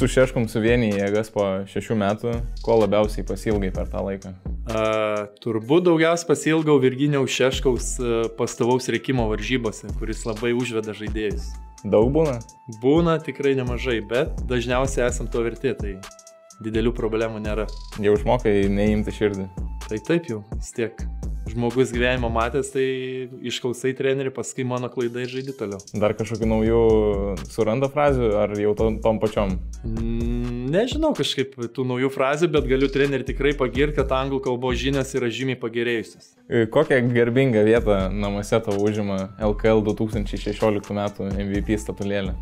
su Šeškum suvienijai jėgas po 6 metų, ko labiausiai pasilgai per tą laiką? Turbūt daugiausiai pasilgau Virginijaus Šeškaus pastovaus reikimo varžybose, kuris labai užveda žaidėjus. Daug būna? Būna tikrai nemažai, bet dažniausiai esam to verti, tai didelių problemų nėra. Jau išmokai neimti širdį? Tai taip jau, vis tiek. Žmogus gyvenimo matęs, tai išklausai trenerį, paskui mano klaida ir žaidi toliau. Dar kažkokių naujų suranda frazių, ar jau tom pačiom? Nežinau kažkaip tų naujų frazių, bet galiu trenerį tikrai pagirti, kad anglų kalbos žinios yra žymiai pagerėjusios. Kokią garbingą vietą namuose tavo užima LKL 2016 metų MVP statulėlė?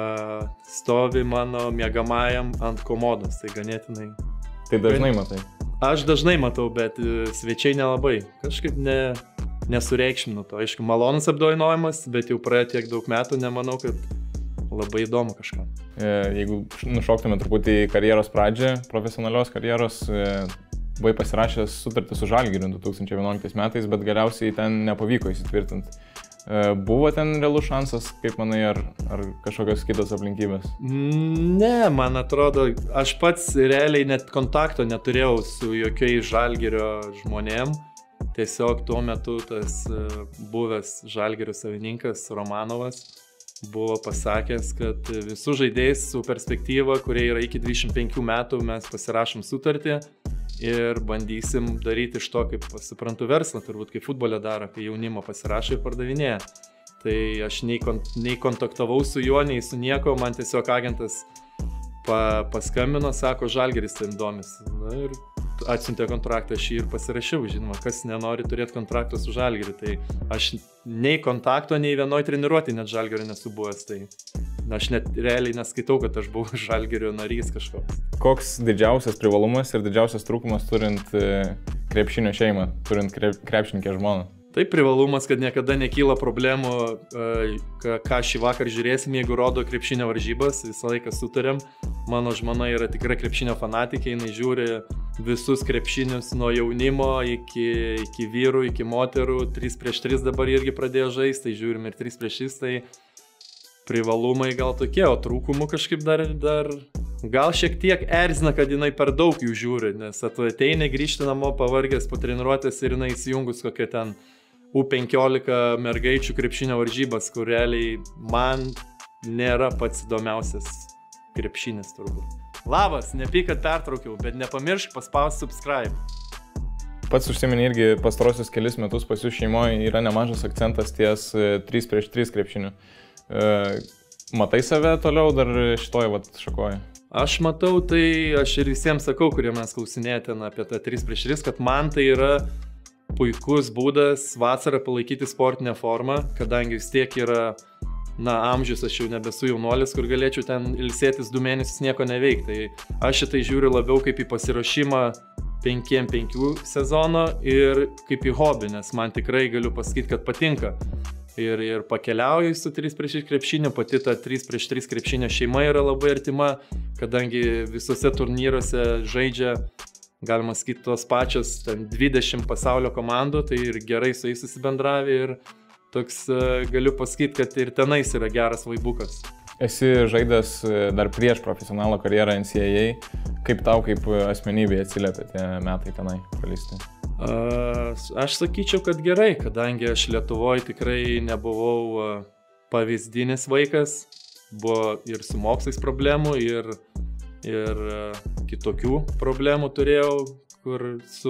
Stovi mano miegamajam ant komodos, tai ganėtinai. Tai dažnai matai? Aš dažnai matau, bet svečiai nelabai. Kažkaip nesureikšminu to. Aišku, malonus apdovanojimas, bet jau praėjo tiek daug metų, nemanau, kad labai įdomu kažkam. Jeigu nušoktume truputį į karjeros pradžią, profesionalios karjeros, buvai pasirašęs sutartį su Žalgiriu 2011 metais, bet galiausiai ten nepavyko įsitvirtinti. Buvo ten realus šansas, kaip manai, ar kažkokios kitos aplinkybės? Ne, man atrodo, aš pats realiai net kontakto neturėjau su jokiais Žalgirio žmonėm. Tiesiog tuo metu tas buvęs Žalgirio savininkas Romanovas buvo pasakęs, kad visų žaidėjais su perspektyva, kurie yra iki 25 metų, mes pasirašom sutartį ir bandysim daryti iš to, kaip suprantu, verslą, turbūt kaip futbolė daro, kai jaunimo pasirašo ir pardavinėja. Tai aš nei kontaktavau su juo, nei su nieko, man tiesiog agentas paskambino, sako, Žalgiris ten domisi. Na, ir atsiuntė kontraktą, aš jį ir pasirašiau, žinoma, kas nenori turėti kontraktą su Žalgiriu. Tai aš nei kontakto, nei vienoj treniruotėj net Žalgirio nesu buvęs. Tai aš net realiai neskaitau, kad aš buvau Žalgirio narys kažkoks. Koks didžiausias privalumas ir didžiausias trūkumas turint krepšinio šeimą, turint krepšininkę žmoną? Tai privalumas, kad niekada nekyla problemų, ką šį vakar žiūrėsim, jeigu rodo krepšinio varžybas, visą laiką sutarėm. Mano žmona yra tikra krepšinio fanatikė, jinai žiūri visus krepšinius nuo jaunimo iki vyrų, iki moterų, 3x3 dabar irgi pradėjo žaisti, tai žiūrim ir 3x3, tai privalumai gal tokie, o trūkumų kažkaip dar gal šiek tiek erzina, kad jinai per daug jų žiūri, nes ateini grįžti namo pavargęs po treniruotės ir jinai įsijungus kokią ten U15 mergaičių krepšinio varžybas, kur realiai man nėra pats įdomiausias krepšinis turbūt. Labas, nepyk, kad pertraukiau, bet nepamiršk paspausti subscribe. Pats užsiminė irgi pastarosius kelis metus pas jūs šeimoje yra nemažas akcentas ties 3x3 krepšiniu. Matai save toliau dar šitoje šakoje? Aš matau, tai aš ir visiems sakau, kurie mes klausinėja apie tą 3x3, kad man tai yra puikus būdas vasarą palaikyti sportinę formą, kadangi vis tiek yra, amžius, aš jau nebesu jaunuolis, kur galėčiau ten ilsėtis 2 mėnesius nieko neveikti. Tai aš šitai žiūriu labiau kaip į pasiruošimą 5x5 sezono ir kaip į hobį, nes man tikrai galiu pasakyti, kad patinka. Ir pakeliauju su 3x3 krepšiniu, pati ta 3x3 krepšinio šeima yra labai artima, kadangi visose turnyruose žaidžia, galima sakyti, tos pačios 20 pasaulio komandų, tai ir gerai su jais susibendravė ir toks galiu pasakyti, kad ir tenais yra geras vaibukas. Esi žaidęs dar prieš profesionalo karjerą NCAA, kaip tau kaip asmenybė atsiliepė tie metai tenai praleisti? Aš sakyčiau, kad gerai, kadangi aš Lietuvoje tikrai nebuvau pavyzdinis vaikas, buvo ir su mokslais problemų, ir kitokių problemų turėjau, kur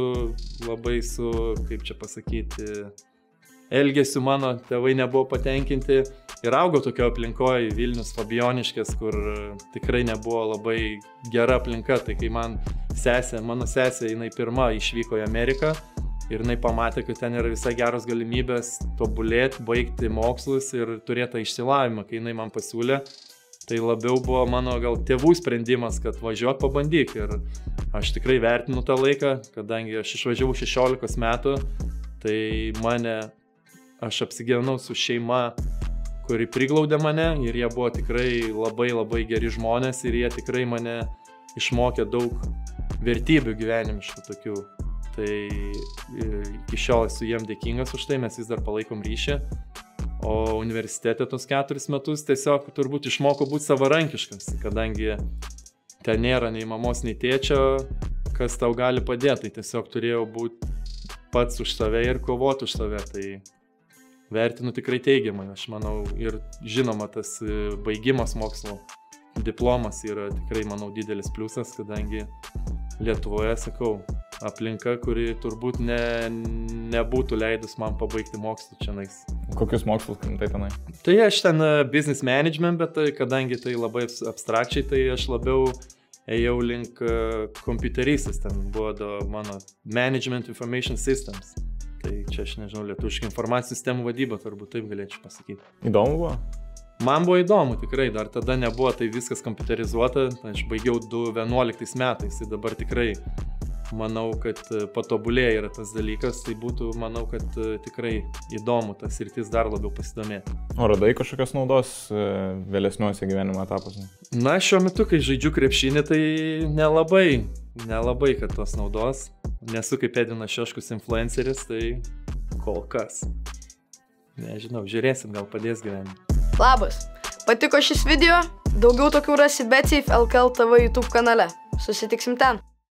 kaip čia pasakyti, elgesiu mano tėvai nebuvo patenkinti ir augo tokio aplinkoje Vilnius Fabioniškės, kur tikrai nebuvo labai gera aplinka. Tai kai mano sesė, jinai pirma išvyko į Ameriką ir jinai pamatė, kad ten yra visai geros galimybės tobulėti, baigti mokslus ir turėti išsilavimą, kai jinai man pasiūlė. Tai labiau buvo mano gal tėvų sprendimas, kad važiuok pabandyk. Ir aš tikrai vertinu tą laiką, kadangi aš išvažiavau 16 metų, tai aš apsigyvenau su šeima, kuri priglaudė mane ir jie buvo tikrai labai labai geri žmonės ir jie tikrai mane išmokė daug vertybių gyvenimiškų tokių. Tai iki šiol esu jiem dėkingas už tai, mes vis dar palaikom ryšį. O universitete tos 4 metus tiesiog turbūt išmokau būti savarankiškas, kadangi ten nėra nei mamos, nei tėčio, kas tau gali padėti. Tai tiesiog turėjau būti pats už save ir kovoti už save. Tai vertinu tikrai teigiamai. Aš manau, ir žinoma, tas baigimas mokslo diplomas yra tikrai, manau, didelis pliusas, kadangi Lietuvoje, sakau, aplinka, kuri turbūt nebūtų leidus man pabaigti mokslų čionais. Kokius mokslus tai tenai? Tai aš ten business management, bet kadangi tai labai abstrakčiai, tai aš labiau ėjau link kompiuterystės, ten buvo mano management information systems. Tai čia aš nežinau, lietuviškai informacijų sistemų vadyba, turbūt taip galėčiau pasakyti. Įdomu buvo? Man buvo įdomu, tikrai, dar tada nebuvo tai viskas kompiuterizuota, aš baigiau 2011 metais, tai dabar tikrai manau, kad patobulėja yra tas dalykas, tai būtų, manau, kad tikrai įdomu tas sritis dar labiau pasidomėti. O radai kažkokios naudos vėlesniuose gyvenimo etapuose? Na, šiuo metu, kai žaidžiu krepšinį, tai nelabai, kad tos naudos. Nesu kaip Edinas Šeškus influenceris, tai kol kas. Nežinau, žiūrėsim, gal padės gyvenime. Labas, patiko šis video? Daugiau tokių rasi BetSafe LKL TV YouTube kanale. Susitiksim ten.